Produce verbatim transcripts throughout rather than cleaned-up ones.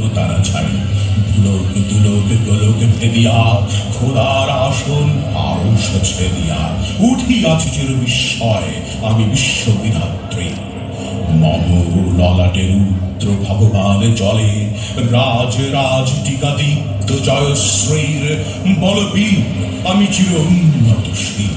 তারা ছাড়ি দুলোক দুলোক গোলক ভেদিয়া খোদার আসন আরশ ছেদিয়া উঠিয়াছি চির বিস্ময় আমি বিশ্ববিধাত্রী মম ললাটের উত্র ভগবান জলে রাজ রাজ টিকা দীপ্ত জয়শ্রীর বলবীর আমি চির উন্নত শীল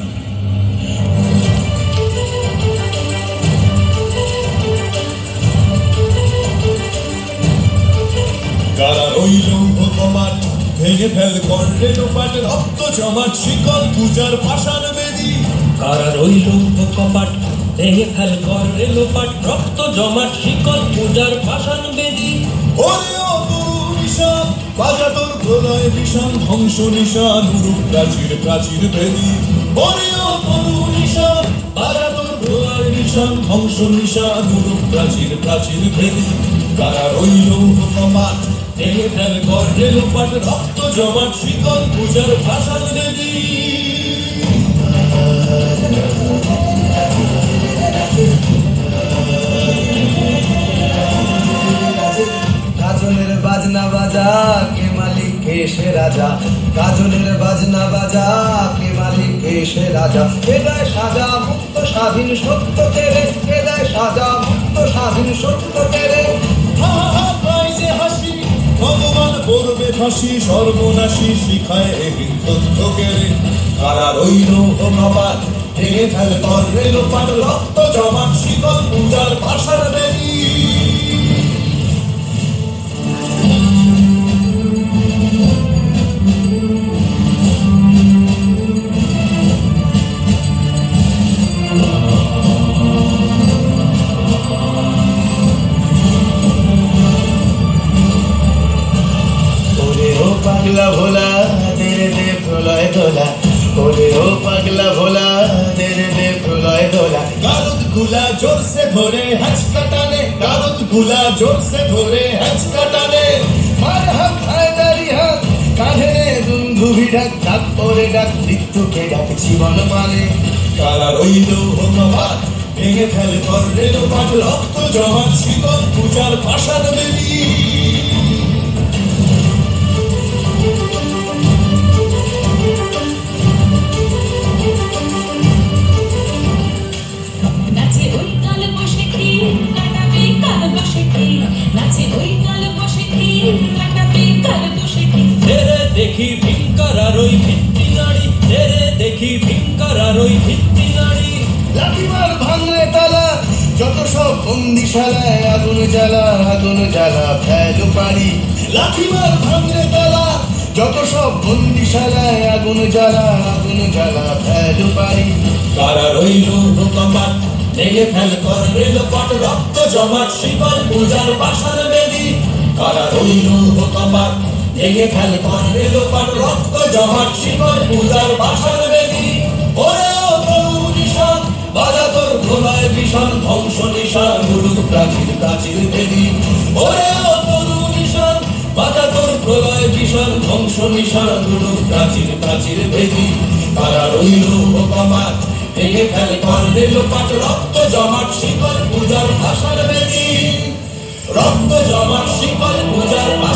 কারা রইল কমাট ভেঙে ফেল করলে লোপাট রক্ত জমাট শিকল পূজার পাষাণ বেদি কারা রইল কপাট ভেঙে ফেল করলে লোপাট রক্ত জমাট শিকল পূজার পাষাণ বেদি ওরে ও তরু নিশান বাজা তোর প্রলয় ভীষণ ধ্বংস নিশান উরুপ প্রাচীর প্রাচীর বেদি ওরে ও তরু নিশান বাজা তোর প্রলয় ভীষণ ধ্বংস নিশান উরুপ প্রাচীর প্রাচীর বেদি কারা রইল কমাট ভেঙে ফেল করলে লোপাট রক্ত জমাট শিকল পূজার পাষাণ বেদি গাজনের বাজনা বাজা কে মালিক কে সে রাজা গাজনের বাজনা বাজা কে মালিক কে সে রাজা কে দেয় সাজা মুক্ত স্বাধীন সত্য কেড়ে কে দেয় সাজা মুক্ত স্বাধীন সত্য কেড়ে যে হাসি ভগবান করবে ফাঁসি সর্বনাশী শিখায় এদিন তথ্য কেড়ে কারা রইল কপাট ভেঙে ফেল করলে লোপাট রক্ত জমাট শিকল পূজার পাষাণ বেদি পাগলা ভোলা তেরে দে প্রলয় দোলা ওরে ও পাগলা ভোলা তেরে দে প্রলয় দোলা গারদ গুলা জোর সে ধরে হ্যাচকা টানে গারদ গুলা জোর সে ধরে হ্যাচকা টানে মার হাত হায়দারি হাত কাঁধে দুন্ধুভি ডাক ডাক পরে ডাক মৃত্যুকে ডাক জীবন মানে কারা রইল কপাট ভেঙে ফেল করলে লোপাট রক্ত জমাট শিকল পূজার পাষাণ বেদি দেখি ভিঙ্কার আর ওই ভিত্তি নারী তেরে দেখি ভিঙ্কার আর ওই ভিত্তি নারী লাঠিমার ভাঙলে তালা যত সব বন্দিশালায় আগুন জ্বালা আগুন জ্বালা ফেল পারি লাঠিমার ভাঙলে তালা যত সব বন্দিশালায় আগুন জ্বালা আগুন জ্বালা ফেল পারি কারা রইল কপাট ভেঙে ফেল করলে লোপাট রক্ত জমাট শিকল পূজার পাষাণ বেদি কারা রইল কপাট ভেঙে ফেল করলে লোপাট রক্ত জমাট শিকল পূজার পাষাণ বেদি ওরে ও তরু নিশান বাজা তোর প্রলয় ভীষণ ধ্বংস নিশান উরুপ প্রাচীর প্রাচীর বেদি ওরে ও তরু নিশান বাজা তোর প্রলয় ভীষণ ধ্বংস নিশান উরুপ প্রাচীর প্রাচীর বেদি কারা রইল কপাট ভেঙে ফেল করলে লোপাট রক্ত জমাট শিকল পূজার পাষাণ বেদি রক্ত জমাট শিকল পূজার